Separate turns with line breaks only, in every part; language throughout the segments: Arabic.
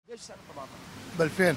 ليش سعر الطماطم؟
ب 2000.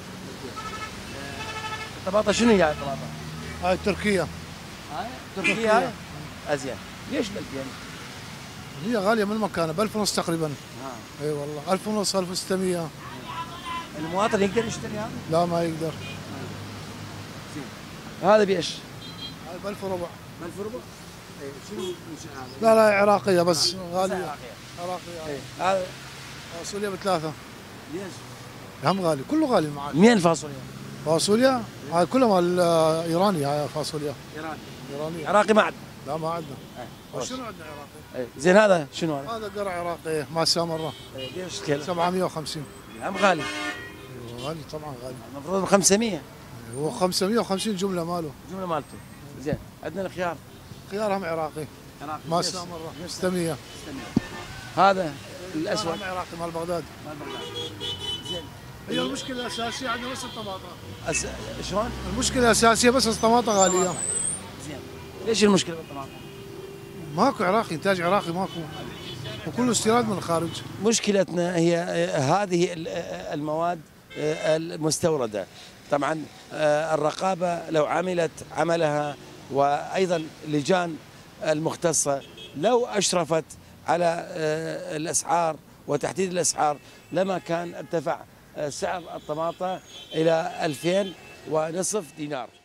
الطماطم شنو هي الطماطم؟
هاي تركيا.
هاي تركيا هاي؟ ازين، ليش ب 2000؟
هي غاليه من مكانها ب 1000 ونص تقريبا. اي والله 1000 ونص 1600.
المواطن يقدر يشتري هذا؟
لا ما يقدر.
زين. هذا بايش؟
هاي ب 1000 وربع.
ب 1000 وربع؟ اي شنو هذا؟
لا لا عراقيه بس غاليه.
عراقيه.
عراقيه.
هذا
فاصوليا بثلاثه.
ليش؟
هم غالي كله غالي معاك.
منين الفاصوليا؟
فاصوليا هاي كلها مال ايراني. هاي فاصوليا ايراني.
عراقي ما عندنا.
لا ما عندنا. شنو عندنا عراقي؟
زين هذا شنو هذا؟
هذا قرع عراقي مال سامره.
ليش كيلو؟
750.
هم غالي.
غالي طبعا غالي.
المفروض ب 500.
هو 550 جمله ماله.
جمله مالته. زين عندنا الخيار.
خيار هم عراقي. مال سامره 600.
هذا الاسود.
هم عراقي مال بغداد.
زين.
هي المشكله الاساسيه عندنا بس الطماطم.
شلون؟
المشكله الاساسيه بس الطماطم غاليه.
زين. ليش المشكله بالطماطم؟
ماكو عراقي، انتاج عراقي ماكو. وكله استيراد من الخارج.
مشكلتنا هي هذه المواد المستورده. طبعا الرقابه لو عملت عملها وايضا اللجان المختصه لو اشرفت على الاسعار وتحديد الاسعار لما كان ارتفع سعر الطماطم الى 2000 ونصف دينار.